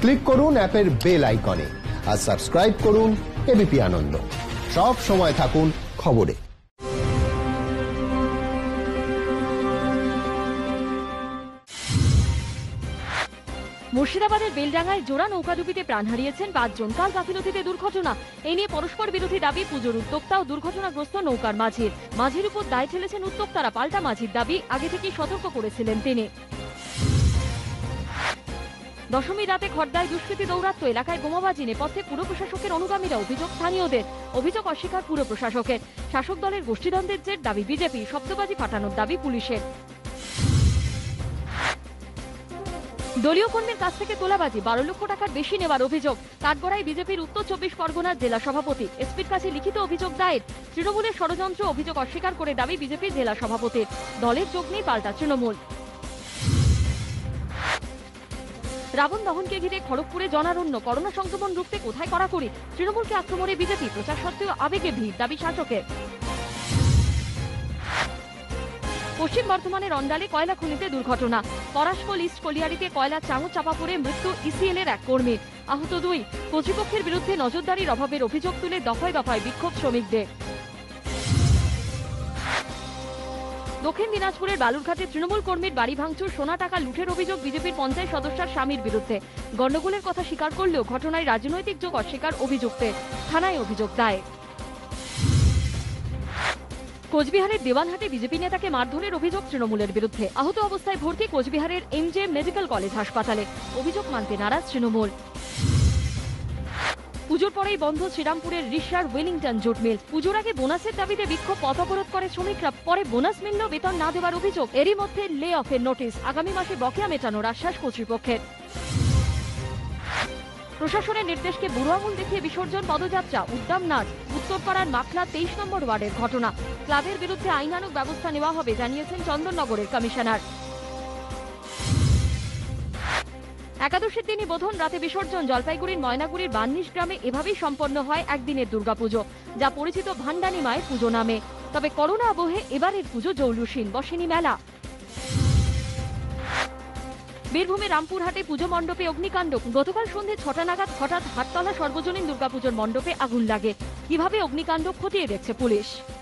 Click করুন অ্যাপের bell আইকনে আর সাবস্ক্রাইব করুন এবিপি আনন্দ। সব সময় থাকুন খবরে। মুর্শিদাবাদের বেলডাঙ্গায় জোড়া নৌকাডুবিতে প্রাণ হারিয়েছেন 5 জন। কাল গাফিলতিতে দুর্ঘটনা। এই নিয়ে পরস্পর বিরোধী দাবি পুজোর উদ্যোক্তা ও দুর্ঘটনাগ্রস্ত নৌকার মাঝির উপর দায় ঠেলেছেন উদ্যোক্তারা। পাল্টা মাঝির দাবি, আগে থেকেই সতর্ক করেছিলেন তিনি। দশমী রাতে খড়দায় দুষ্কৃতী দৌরাত্ম, এলাকায় বোমাবাজি, নেপথ্যে পুর প্রশাসকের অনুগামীরা। অভিযোগ স্থানীয়দের, অভিযোগ অস্বীকার পুর প্রশাসকের। শাসক দলের গোষ্ঠীদ্বন্দ্বের জের দাবি বিজেপি, শব্দবাজি ফাটানোর দাবি পুলিশের। দলীয় কর্মীর কাছ থেকে তোলাবাজি, 12 লক্ষ টাকার বেশি নেওয়ার অভিযোগ। কাঠগড়ায় বিজেপির উত্তর 24 পরগনার জেলা সভাপতি। এসপির কাছে লিখিত অভিযোগ দায়ের। তৃণমূলের ষড়যন্ত্র, অভিযোগ অস্বীকার করে দাবি বিজেপির জেলা সভাপতির। দলের যোগ নেই পাল্টা তৃণমূল। রাবণ দহনকে ঘিরে খড়গপুরে জনারণ্য, করোনা সংক্রমণ রুখতে কোথায় কড়াকড়ি। তৃণমূলকে আক্রমণে বিজেপি, প্রচার সত্ত্বেও আবেগে ভিড়, দাবি শাসকের। পশ্চিম বর্ধমানের অন্ডালে কয়লা খনিতে দুর্ঘটনা। পরাশকল ইস্ট কলিয়ারিতে কয়লা চাঙ চাপা পড়ে মৃত্যু ইসিএল এর এক কর্মীর, আহত 2। কর্তৃপক্ষের বিরুদ্ধে নজরদারির অভাবের অভিযোগ তুলে দফায় দফায় বিক্ষোভ শ্রমিকদের। দক্ষিণ দিনাজপুরের বালুরঘাটে তৃণমূল কর্মীর বাড়ি ভাঙচুর, সোনা টাকা লুঠের অভিযোগ বিজেপির পঞ্চায়েত সদস্যের স্বামীর বিরুদ্ধে। গন্ডগোলের কথা স্বীকার করলেও ঘটনায় রাজনৈতিক যোগ অস্বীকার অভিযুক্তের, থানায় অভিযোগ দায়। কোচবিহারের দেওয়ানহাটে বিজেপি নেতাকে মারধরের অভিযোগ তৃণমূলের বিরুদ্ধে। আহত অবস্থায় ভর্তি কোচবিহারের এমজে মেডিকেল কলেজ হাসপাতালে। অভিযোগ মানতে নারাজ তৃণমূল। পুজোর পরেই বন্ধ শ্রীরামপুরের রিশার ওয়েলিংটন জুট মিল। পুজোর আগে বোনাসের দাবিতে বিক্ষোভ, পথ অবরোধ করে শ্রমিকরা। পরে বোনাস মিললেও বেতন না দেওয়ার অভিযোগ। এরই মধ্যে লে অফের নোটিশ। আগামী মাসে বকেয়া মেটানোর আশ্বাস কর্তৃপক্ষের। প্রশাসনের নির্দেশকে বুড়ো আঙুল দেখিয়ে বিসর্জন পদযাত্রা, উদ্দাম নাচ। উত্তরপাড়ার মাখলা 23 নম্বর ওয়ার্ডের ঘটনা। ক্লাবের বিরুদ্ধে আইনানুগ ব্যবস্থা নেওয়া হবে জানিয়েছেন চন্দননগরের কমিশনার। একাদশীর দিনই বোধন, রাতে বিসর্জন। জলপাইগুড়ির ময়নাগুড়ির 42 গ্রামে এভাবেই সম্পন্ন হয় একদিনের দুর্গাপুজো, যা পরিচিত ভান্ডানী মায়ের পুজো নামে। তবে করোনা আবহে এবারের পুজো জৌলুসীন, বসেনি মেলা। বীরভূমে রামপুরহাটে পুজো মণ্ডপে অগ্নিকাণ্ড। গতকাল সন্ধ্যে 6টা নাগাদ হঠাৎ হাটতলা সর্বজনীন দুর্গাপুজোর মণ্ডপে আগুন লাগে। কিভাবে অগ্নিকাণ্ড খতিয়ে দেখছে পুলিশ।